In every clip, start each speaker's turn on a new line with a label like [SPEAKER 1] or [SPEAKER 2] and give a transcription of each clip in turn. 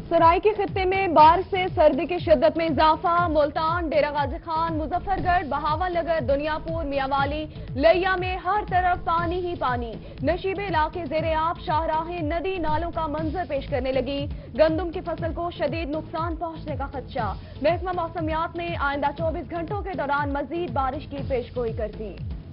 [SPEAKER 1] सराइकी खित्ते में बारिश से सर्दी की शिद्दत में इजाफा। मुल्तान, डेरा गाजी खान, मुजफ्फरगढ़, बहावलनगर, दुनियापुर, मियांवाली, लैया में हर तरफ पानी ही पानी। नशीबे इलाके ज़ेरे-आब, शाहराहें नदी नालों का मंजर पेश करने लगी। गंदम की फसल को शदीद नुकसान पहुंचने का खदशा। महकमा मौसमियात ने आइंदा 24 घंटों के दौरान मजीद बारिश की पेशगोई कर दी।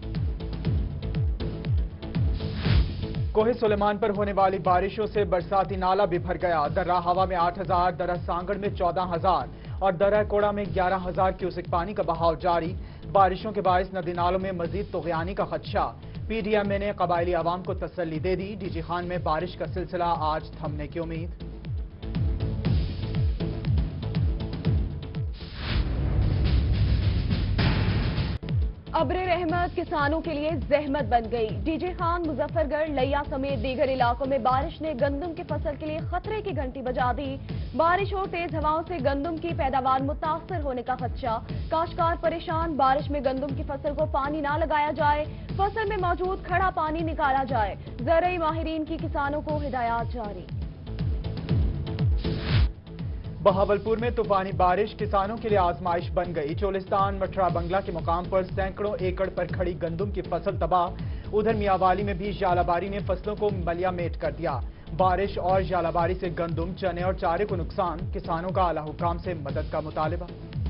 [SPEAKER 2] कोहे सुलेमान पर होने वाली बारिशों से बरसाती नाला भी भर गया। दर्रा हवा में 8,000, दर्रा सांगड़ में 14,000 और दर्रा कोड़ा में 11,000 क्यूसेक पानी का बहाव जारी। बारिशों के बायस नदी नालों में मजीद तुग़यानी का खदशा। पीडीएमए ने कबायली आवाम को तसल्ली दे दी। डीजी खान में बारिश का सिलसिला आज थमने की उम्मीद।
[SPEAKER 1] अब्रे रहमत किसानों के लिए जहमत बन गई। डीजी खान, मुजफ्फरगढ़, लैया समेत दीगर इलाकों में बारिश ने गंदम की फसल के लिए खतरे की घंटी बजा दी। बारिश और तेज हवाओं से गंदम की पैदावार मुतासर होने का खदशा। काश्तकार परेशान। बारिश में गंदम की फसल को पानी ना लगाया जाए, फसल में मौजूद खड़ा पानी निकाला जाए। ज़राई माहिरीन की किसानों को हिदायत जारी।
[SPEAKER 2] बहावलपुर में तूफानी बारिश किसानों के लिए आजमाइश बन गई। चोलिस्तान मठरा बंगला के मुकाम पर सैकड़ों एकड़ पर खड़ी गंदम की फसल तबाह। उधर मियांवाली में भी जालाबारी ने फसलों को मलियामेट कर दिया। बारिश और जालाबारी से गंदम, चने और चारे को नुकसान। किसानों का आला हुक्काम से मदद का मुतालबा।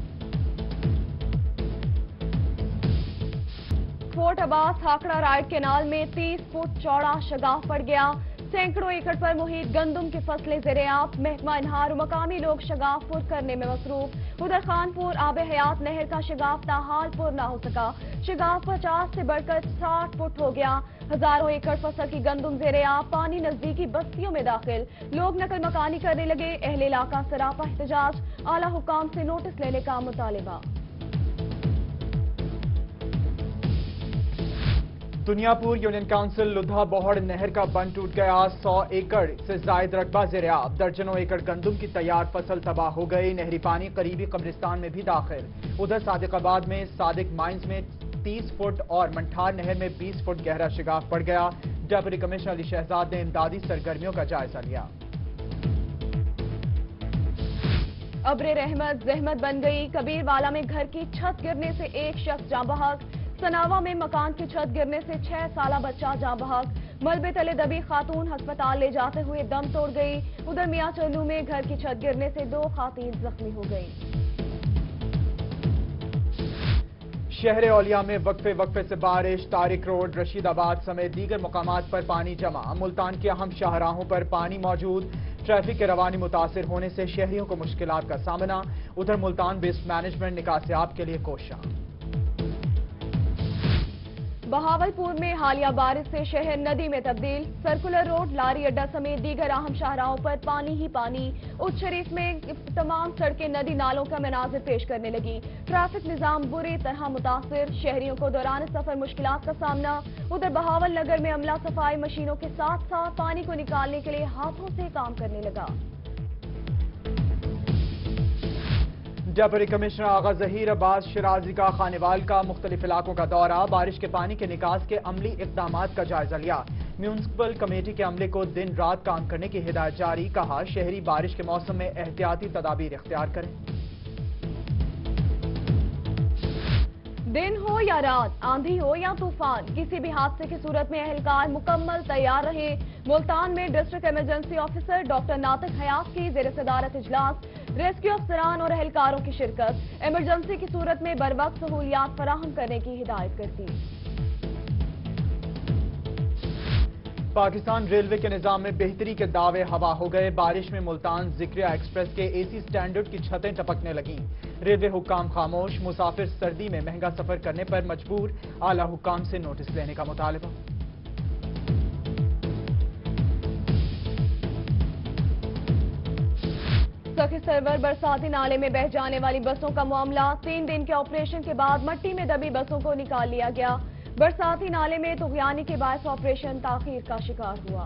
[SPEAKER 1] Fort Abbas Hakra right canal में 30 फुट चौड़ा शगाफ पड़ गया। सैकड़ों एकड़ पर मुहित गंदम की फसलें ज़ेरे-आब। महकमा इन्हार और मकामी लोग शगाफ पुर करने में मसरूफ। उधर खानपुर आब हयात नहर का शगाफ ताहाल पुर न हो सका। शगाफ 50 से बढ़कर 60 फुट हो गया। हजारों एकड़ फसल की गंदम ज़ेरे-आब। पानी नजदीकी बस्तियों में दाखिल। लोग नकल मकानी करने लगे। अहले इलाका सरापा एहतजाज। आला हुक्काम से नोटिस लेने का मुतालिबा।
[SPEAKER 2] दुनियापुर यूनियन काउंसिल लुधा बोहड़ नहर का बंद टूट गया। 100 एकड़ से जायद रकबा ज़ेरे-आब। दर्जनों एकड़ गंदम की तैयार फसल तबाह हो गई। नहरी पानी करीबी कब्रिस्तान में भी दाखिल। उधर सादिकाबाद में सादिक माइंस में 30 फुट और मंठार नहर में 20 फुट गहरा शिगाफ पड़ गया। डेप्यूटी कमिश्नर अली शहजाद ने इमदादी सरगर्मियों का जायजा लिया।
[SPEAKER 1] अब्रे रहमत जहमत बन गई। कबीरवाला में घर की छत गिरने से एक शख्स जाँ बहक। सनावा में मकान की छत गिरने से 6 साला बच्चा जाँ बहक। मलबे तले दबी खातून अस्पताल ले जाते हुए दम तोड़ गई। उधर मियां चल्लू में घर की छत गिरने से 2 खातून जख्मी हो गई।
[SPEAKER 2] शहर औलिया में वक्फे वक्फे से बारिश। तारिक रोड, रशीदाबाद समेत दीगर मुकामात पर पानी जमा। मुल्तान के अहम शाहराहों पर पानी मौजूद। ट्रैफिक के रवानी मुतासिर होने से शहरियों को मुश्किलात का सामना। उधर मुल्तान वेस्ट मैनेजमेंट निकासियाब के लिए कोशिश।
[SPEAKER 1] बहावलपुर में हालिया बारिश से शहर नदी में तब्दील। सर्कुलर रोड, लारी अड्डा समेत दीगर अहम शाहराहों पर पानी ही पानी। उच्च शरीफ में तमाम सड़कें नदी नालों का मनाजिर पेश करने लगी। ट्रैफिक निजाम बुरी तरह मुतासिर। शहरियों को दौरान सफर मुश्किलात का सामना। उधर बहावल नगर में अमला सफाई मशीनों के साथ साथ पानी को निकालने के लिए हाथों से काम करने लगा।
[SPEAKER 2] डेप्यूटी कमिश्नर आगा जहीर अब्बास शिराजी का खानेवाल का मुख्तलिफ इलाकों का दौरा। बारिश के पानी के निकास के अमली इक़दामात का जायजा लिया। म्यूनिसिपल कमेटी के अमले को दिन रात काम करने की हिदायत जारी। कहा शहरी बारिश के मौसम में एहतियाती तदाबीर इख्तियार करें।
[SPEAKER 1] दिन हो या रात, आंधी हो या तूफान, किसी भी हादसे की सूरत में अहलकार मुकम्मल तैयार रहे। मुल्तान में district emergency officer doctor Natiq Hayat की ज़ेर सदारत इजलास। रेस्क्यू अफसरान और एहलकारों की शिरकत। इमरजेंसी की सूरत में बरवक्त सहूलियात फराहम करने की हिदायत करती।
[SPEAKER 2] पाकिस्तान रेलवे के निजाम में बेहतरी के दावे हवा हो गए। बारिश में मुल्तान जिक्रिया एक्सप्रेस के एसी स्टैंडर्ड की छतें टपकने लगीं। रेलवे हुक्काम खामोश। मुसाफिर सर्दी में महंगा सफर करने पर मजबूर। आला हुक्काम से नोटिस लेने का मुतालबा।
[SPEAKER 1] सखी सरवर बरसाती नाले में बह जाने वाली बसों का मामला। 3 दिन के ऑपरेशन के बाद मट्टी में दबी बसों को निकाल लिया गया। बरसाती नाले में तुग़यानी के बायस ऑपरेशन ताखीर का शिकार हुआ।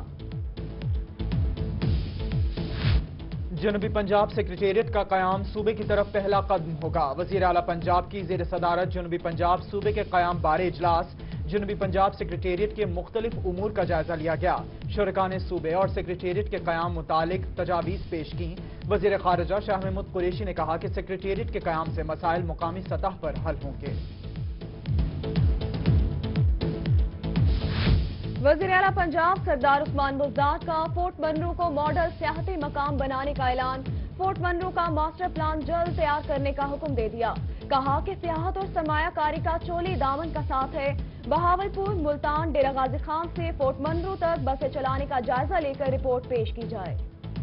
[SPEAKER 2] जनूबी पंजाब सेक्रेटेरिएट का क़याम सूबे की तरफ पहला कदम होगा। वज़ीर आला पंजाब की ज़ेर सदारत जनूबी पंजाब सूबे के क़याम बारे इजलास। जनूबी पंजाब सेक्रेटेरिएट के मुख्तलिफ उमूर का जायजा लिया गया। शुरका ने सूबे और सेक्रेटेरिएट के क़याम मुतालिक तजावीज़ पेश की। वज़ीर ख़ारिजा शाह महमूद कुरैशी ने कहा कि सेक्रेटेरिएट के क़याम से मसाइल मुकामी सतह पर हल होंगे।
[SPEAKER 1] वज़ीर आला पंजाब सरदार उस्मान बुज़दार का फोर्ट मनरू को मॉडल सियाहती मकाम बनाने का ऐलान। फोर्ट मनरू का मास्टर प्लान जल्द तैयार करने का हुक्म दे दिया। कहा कि सियाहत और सरमायाकारी का चोली दामन का साथ है। बहावलपुर, मुल्तान, डेरा गाजी खान से फोर्ट मनरू तक बसें चलाने का जायजा लेकर रिपोर्ट पेश की जाए।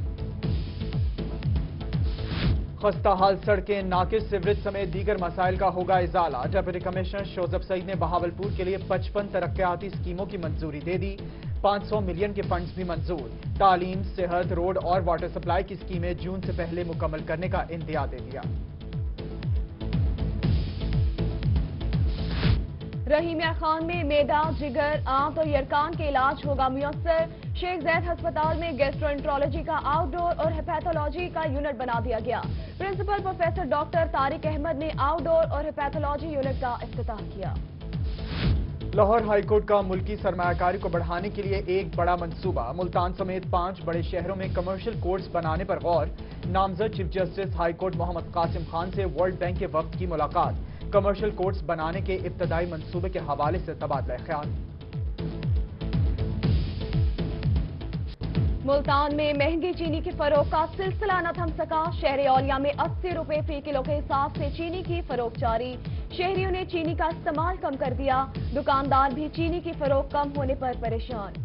[SPEAKER 2] खस्ता हाल सड़कें, नाकिस सिवरेज समेत दीगर मसाइल का होगा इजाला। डिप्टी कमिश्नर शोजब सईद ने बहावलपुर के लिए 55 तरक्याती स्कीमों की मंजूरी दे दी। 500 मिलियन के फंड्स भी मंजूर। तालीम, सेहत, रोड और वाटर सप्लाई की स्कीमें जून से पहले मुकम्मल करने का इंदिया दे दिया।
[SPEAKER 1] रही मियां खान में मेदा, जिगर, आंत और यरकान के इलाज होगा मुयस्सर। शेख ज़ैद अस्पताल में गैस्ट्रोएंट्रोलॉजी का आउटडोर और हेपेथोलॉजी का यूनिट बना दिया गया। Principal professor doctor Tariq Ahmad ने आउटडोर और हेपेथोलॉजी यूनिट का इफ्तिताह किया।
[SPEAKER 2] लाहौर हाईकोर्ट का मुल्की सरमायाकारी को बढ़ाने के लिए एक बड़ा मंसूबा। मुल्तान समेत 5 बड़े शहरों में कमर्शियल कोर्ट्स बनाने पर गौर। नामजद chief justice high court Mohammad Qasim Khan से वर्ल्ड बैंक के वक्त की मुलाकात। कमर्शियल कोर्ट्स बनाने के इब्तदाई मंसूबे के हवाले से तबादला ख्याल।
[SPEAKER 1] मुल्तान में महंगी चीनी की फरोख्त का सिलसिला न थम सका। शहर औलिया में 80 रुपए फी किलो के हिसाब से चीनी की फरोख्त जारी। शहरियों ने चीनी का इस्तेमाल कम कर दिया। दुकानदार भी चीनी की फरोख्त कम होने पर परेशान।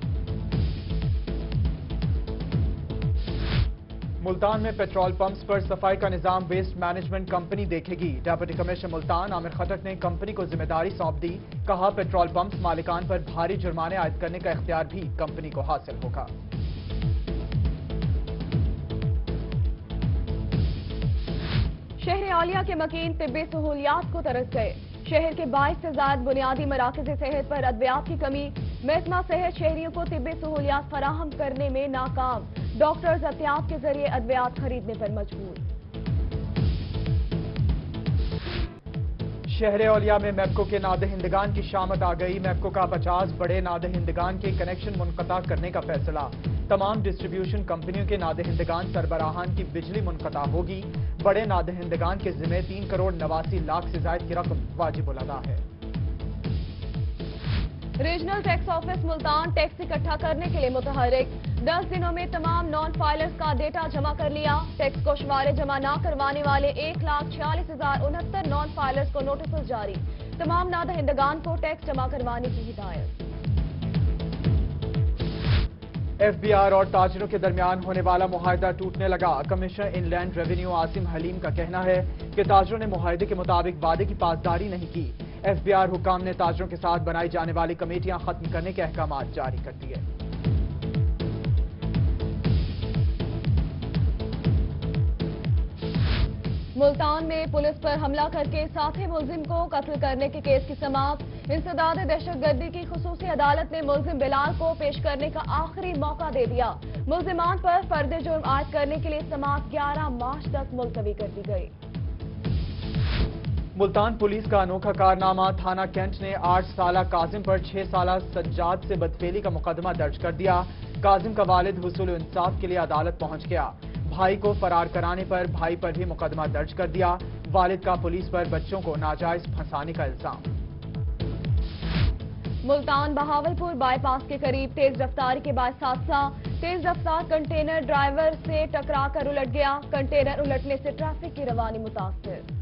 [SPEAKER 2] मुल्तान में पेट्रोल पंप्स पर सफाई का निजाम वेस्ट मैनेजमेंट कंपनी देखेगी। डिप्टी कमिश्नर मुल्तान आमिर खटक ने कंपनी को जिम्मेदारी सौंप दी। कहा पेट्रोल पंप्स मालिकान पर भारी जुर्माने आयद करने का इख्तियार भी कंपनी को हासिल होगा।
[SPEAKER 1] शहर औलिया के मकीन तिब्बी सहूलियात को तरस गए। शहर के 22 से ज्यादा बुनियादी मराकज़ सेहत पर अद्वियात की कमी। महकमा सेहत शहरियों को तिब्बी सहूलियात फराहम करने में नाकाम। डॉक्टर्स एहतियात के जरिए अद्वियात खरीदने पर मजबूर।
[SPEAKER 2] शहर औलिया में मैप्को के नादहिंदगान की शामत आ गई। मैप्को का 50 बड़े नादहिंदगान के कनेक्शन मुनक़ता करने का फैसला। तमाम डिस्ट्रीब्यूशन कंपनियों के नादहिंदगान सरबराहान की बिजली मुनक़ता होगी। बड़े नादहिंदगान के जिम्मे 3 करोड़ 89 लाख से ज्यादा की रकम वाजिब अदा है।
[SPEAKER 1] Regional tax office Multan tax इकट्ठा करने के लिए मुतहरिक। 10 दिनों में तमाम नॉन फाइलर्स का डेटा जमा कर लिया। टैक्स कोशवारे जमा न करवाने वाले 1,46,069 नॉन फाइलर्स को नोटिस जारी। तमाम नादहिंदगान को टैक्स जमा करवाने की हिदायत।
[SPEAKER 2] एफबीआर और ताजिरों के दरमियान होने वाला मुआहदा टूटने लगा। Commissioner inland revenue Asim Haleem का कहना है कि ताजिरों ने मुआहदे के मुताबिक वादे की पासदारी नहीं की। एफबीआर हुकाम ने ताजिरों के साथ बनाई जाने वाली कमेटियां खत्म करने के अहकाम जारी कर दिए।
[SPEAKER 1] मुल्तान में पुलिस पर हमला करके साथी मुलजिम को कत्ल करने के केस की समाअत। इंसदाद दहशतगर्दी की खुसूसी अदालत ने मुलजिम बिलाल को पेश करने का आखिरी मौका दे दिया। मुलजिमान पर फर्द जुर्म आयद करने के लिए समाअत 11 मार्च तक मुलतवी कर दी गई।
[SPEAKER 2] मुल्तान पुलिस का अनोखा कारनामा। थाना कैंट ने 8 साला काजिम पर 6 साला सज्जाद से बदफेली का मुकदमा दर्ज कर दिया। काजिम का वालिद हुसूल इंसाफ के लिए अदालत पहुंच गया। भाई को फरार कराने पर भाई पर भी मुकदमा दर्ज कर दिया। वालिद का पुलिस पर बच्चों को नाजायज फंसाने का इल्जाम।
[SPEAKER 1] मुल्तान बहावलपुर बाईपास के करीब तेज रफ्तारी के बायस हादसा। तेज रफ्तार कंटेनर ड्राइवर से टकराकर उलट गया। कंटेनर उलटने से ट्रैफिक की रवानी मुतासर।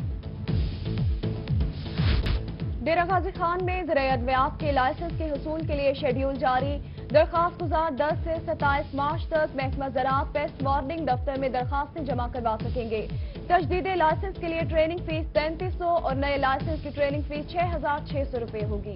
[SPEAKER 1] डेरा गाजी खान में ज़राए अद्वियात के लाइसेंस के हुसूल के लिए शेड्यूल जारी। दरखास्त गुजार 10 से 27 मार्च तक महकमा ज़राअत पेस्ट वार्निंग दफ्तर में दरखास्तें जमा करवा सकेंगे। तजदीदे लाइसेंस के लिए ट्रेनिंग फीस 3300 और नए लाइसेंस की ट्रेनिंग फीस 6,600 रुपए होगी।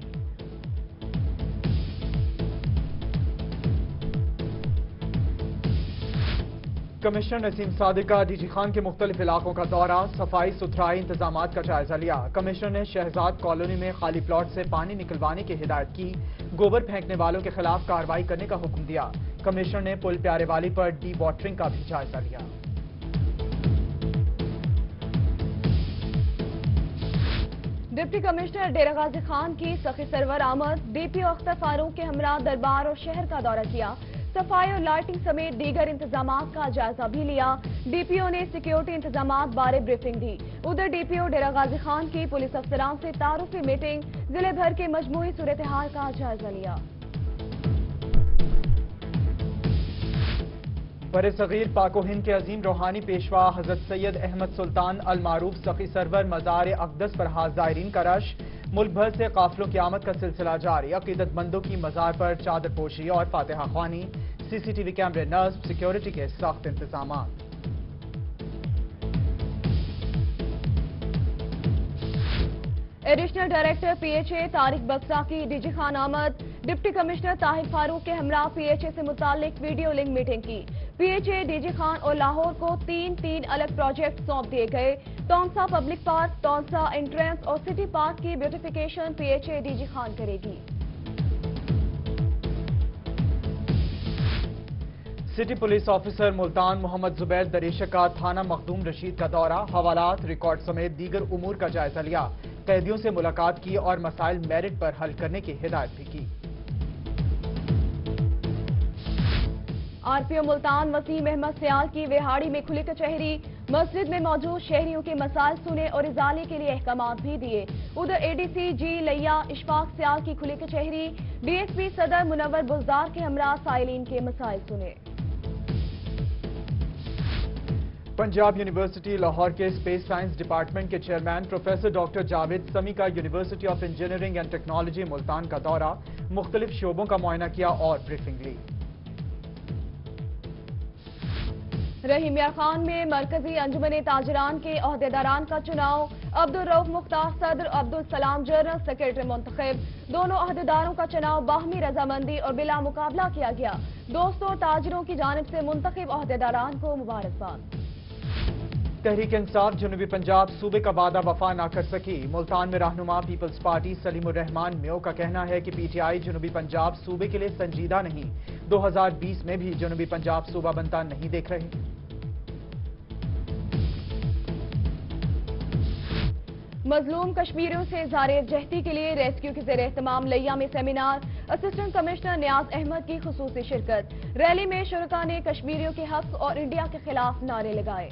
[SPEAKER 2] कमिश्नर नसीम सादिक का डीजी खान के मुख्तलिफ इलाकों का दौरा। सफाई सुथराई इंतजाम का जायजा लिया। कमिश्नर ने शहजाद कॉलोनी में खाली प्लॉट से पानी निकलवाने की हिदायत की। गोबर फेंकने वालों के खिलाफ कार्रवाई करने का हुक्म दिया। कमिश्नर ने पुल प्यारे वाली पर डी वाटरिंग का भी जायजा लिया।
[SPEAKER 1] डिप्टी कमिश्नर डेरा गाजी खान की सखी सरवर आमद, डीपीओ अख्तर फारूक के हमरा दरबार और शहर का दौरा किया। सफाई और लाइटिंग समेत दीगर इंतजामात का जायजा भी लिया। डीपीओ ने सिक्योरिटी इंतजामात बारे ब्रीफिंग दी। उधर डीपीओ डेरा गाजी खान की पुलिस अफसरान से तारुफी मीटिंग, जिले भर के मजमूई सूरत हाल का जायजा लिया।
[SPEAKER 2] बरे सगीर पाको हिंद के अजीम रूहानी पेशवा हजरत सैयद अहमद सुल्तान अल मारूफ सखी सरवर मज़ार अक़दस पर हाज़ ज़ायरीन का रश। मुल्क भर से काफिलों की आमद का सिलसिला जारी। अकीदतमंदों की मज़ार पर चादर पोशी और फातिहा ख्वानी, सीसीटीवी कैमरे नस्ब, सिक्योरिटी के सख्त इंतजाम।
[SPEAKER 1] एडिशनल डायरेक्टर पीएचए तारिक बक्सा की डीजी खान आमद, डिप्टी कमिश्नर ताहिर फारूक के हमरा पीएचए से मुतालिक वीडियो लिंक मीटिंग की। पीएचए, डीजी खान और लाहौर को तीन अलग प्रोजेक्ट सौंप दिए गए। Taunsa public park, Taunsa entrance और सिटी पार्क की ब्यूटिफिकेशन पीएचए डीजी खान करेगी।
[SPEAKER 2] City police officer Multan Mohammad Zubair Dareshak का थाना मखदूम रशीद का दौरा, हवालात, रिकॉर्ड समेत दीगर उमूर का जायजा लिया। कैदियों से मुलाकात की और मसाइल मेरिट पर हल करने की हिदायत भी की।
[SPEAKER 1] आरपीओ मुल्तान वसीम अहमद सियाल की वेहाड़ी में खुली कचहरी, मस्जिद में मौजूद शहरियों के मसाइल सुने और इजाले के लिए अहकामात भी दिए। उधर एडीसी जी लैया इशफाक सियाल की खुली कचहरी, डीएसपी सदर मुनव्वर बुजदार के हमरा साइलिन के मसाइल सुने।
[SPEAKER 2] पंजाब यूनिवर्सिटी लाहौर के स्पेस साइंस डिपार्टमेंट के chairman professor doctor Javed Sami का university of engineering and technology Multan का दौरा, मुख्तलिफ शोबों का मुआयना किया और ब्रीफिंग ली।
[SPEAKER 1] रहीम यार खान में मरकजी अंजुमन ताजरान के अहदेदारान का चुनाव, अब्दुल रऊफ मुख्तार सदर, अब्दुल सलाम जनरल सेक्रेटरी मुंतखब। दोनों अहदेदारों का चुनाव बाहमी रजामंदी और बिला मुकाबला किया गया। दोस्तों और ताजरों की जानिब से मुंतखब अहदेदारान को मुबारकबाद।
[SPEAKER 2] तहरीक इंसाफ जनूबी पंजाब सूबे का वादा वफा न कर सकी। मुल्तान में रहनुमा पीपल्स पार्टी सलीमुर रहमान म्यो का कहना है कि पीटीआई जनूबी पंजाब सूबे के लिए संजीदा नहीं, 2020 में भी जनूबी पंजाब सूबा बनता नहीं देख रहे।
[SPEAKER 1] मजलूम कश्मीरियों से इज़हार-ए-यकजहती के लिए रेस्क्यू के ज़ेर एहतमाम लैया में seminar, assistant commissioner Niaz Ahmad की खुसूसी शिरकत। रैली में शुरका ने कश्मीरियों के हक और इंडिया के खिलाफ नारे लगाए।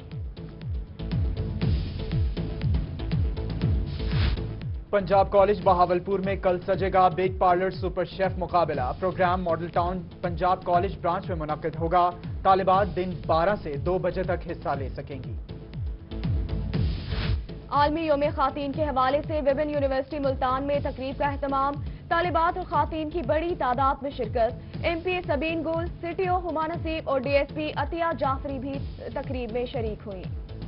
[SPEAKER 2] पंजाब कॉलेज बहावलपुर में कल सजेगा बिग पार्लर सुपर शेफ मुकाबला। Programme model town Punjab college branch में मुनक्किद होगा। तालिबात दिन 12 से 2 बजे तक हिस्सा ले सकेंगी।
[SPEAKER 1] आलमी योम खातीन के हवाले से विभिन्न यूनिवर्सिटी मुल्तान में तकरीब का एहतमाम, तालिबात और खातीन की बड़ी तादाद में शिरकत। एमपी सबीन गुल, सीटीओ हुमा नसीब और डीएसपी अतिया जाफरी भी तकरीब में शरीक हुई।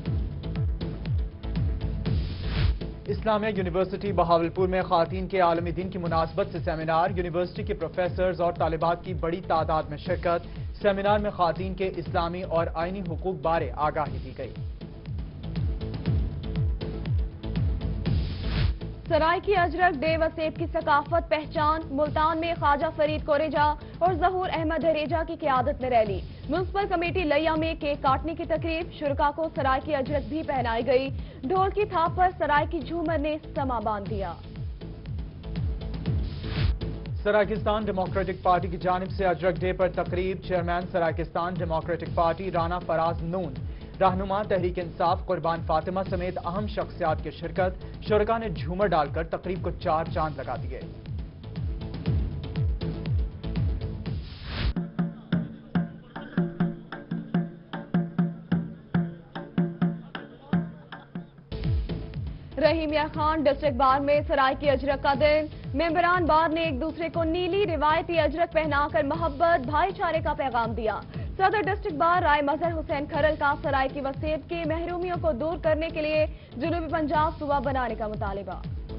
[SPEAKER 2] इस्लामिया यूनिवर्सिटी बहावलपुर में खातीन के आलमी दिन की मुनासबत से सेमिनार, यूनिवर्सिटी के प्रोफेसर्स और तालिबात की बड़ी तादाद में शिरकत। सेमिनार में खातीन के इस्लामी और आईनी हुकूक बारे आगाही दी गई।
[SPEAKER 1] सराइकी अजरक डे व सेब की सकाफत पहचान, मुल्तान में ख्वाजा फरीद कोरेजा और जहूर अहमद हरेजा की क़यादत में रैली। म्यूनसिपल कमेटी लैया में केक काटने की तकरीब, शुरका को सराइकी अजरक भी पहनाई गई। ढोल की थाप पर सराइकी झूमर ने समा बांध दिया।
[SPEAKER 2] सराइकिस्तान डेमोक्रेटिक पार्टी की जानिब से अजरक डे पर तकरीब, chairman Saraikistan democratic party Rana Faraz Noon, रहनुमा तहरीक इंसाफ कुर्बान फातिमा समेत अहम शख्सियात की शिरकत। शुरका ने झूमर डालकर तकरीब को 4 चांद लगा दिए।
[SPEAKER 1] रहीम यार खान डिस्ट्रिक्ट बार में सराइकी अजरक का दिन, मेंबरान बार ने एक दूसरे को नीली रिवायती अजरक पहनाकर मोहब्बत भाईचारे का पैगाम दिया। सदर डिस्ट्रिक्ट बार राय मजहर हुसैन खरल का सराइकी व सेब की महरूमियों को दूर करने के लिए जनूबी पंजाब सूबा बनाने का मुतालिबा।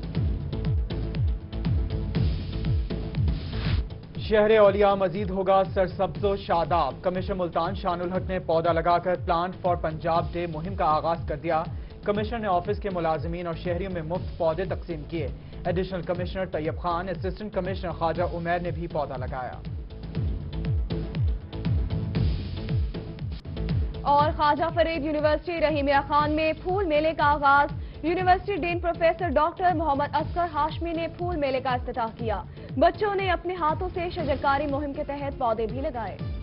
[SPEAKER 2] शहर औलिया मजीद होगा सरसब्जो शादाब। कमिश्नर मुल्तान शानुल हक ने पौधा लगाकर प्लांट फॉर पंजाब डे मुहिम का आगाज कर दिया। कमिश्नर ने ऑफिस के मुलाजिमीन और शहरियों में मुफ्त पौधे तकसीम किए। Additional commissioner Tayyab Khan, assistant commissioner Khawaja Umair ने भी पौधा लगाया। और ख्वाजा फरीद यूनिवर्सिटी रहीम यार खान में फूल मेले का आगाज,
[SPEAKER 1] university dean professor doctor Mohammad Asghar Hashmi ने फूल मेले का इफ्तिताह किया। बच्चों ने अपने हाथों से शजरकारी मुहिम के तहत पौधे भी लगाए।